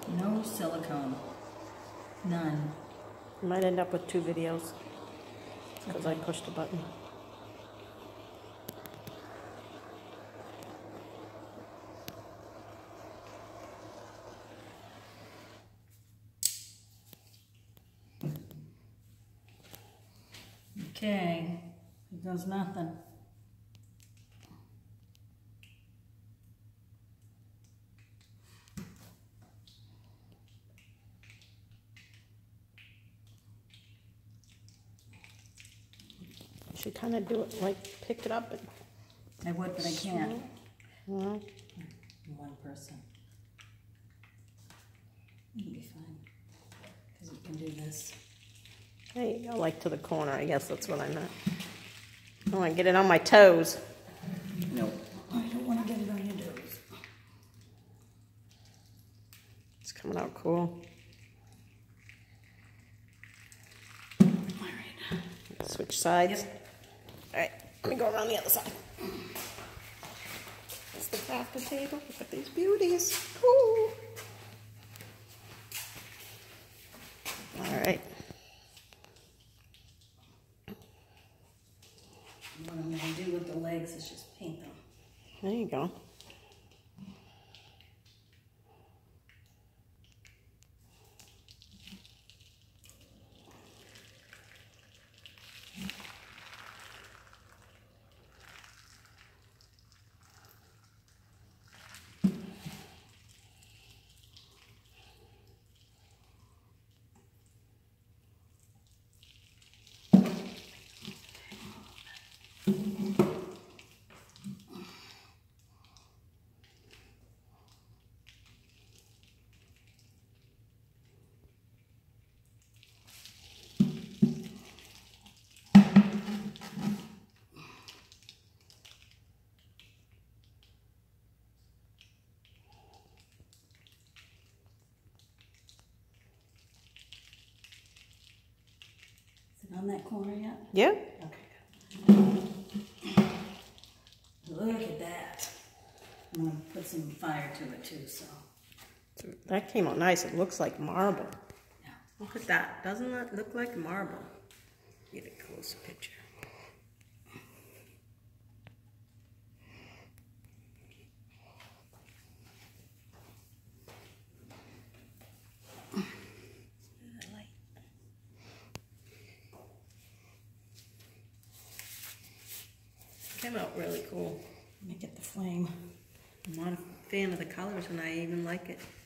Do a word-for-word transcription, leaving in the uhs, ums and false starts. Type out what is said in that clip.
No silicone. None. You might end up with two videos because okay. I pushed a button. Okay, here goes nothing. You should kind of do it like pick it up and. I would, but I can't. Well, one person. It'll be fine because you can do this. There you go, like to the corner. I guess that's what I meant. I don't want to get it on my toes. No, I don't want to get it on your toes. It's coming out cool. All right. Switch sides. Yep. All right, let me go around the other side. That's the bath table. Look at these beauties. Ooh. All right. What I'm going to do with the legs is just paint them. There you go. On that corner yet? Yeah. Okay, good. Look at that. I'm going to put some fire to it too, so. That came out nice. It looks like marble. Yeah. Look at that. Doesn't that look like marble? Get a closer picture. Came out really cool. Let me get the flame. I'm not a fan of the colors and I even like it.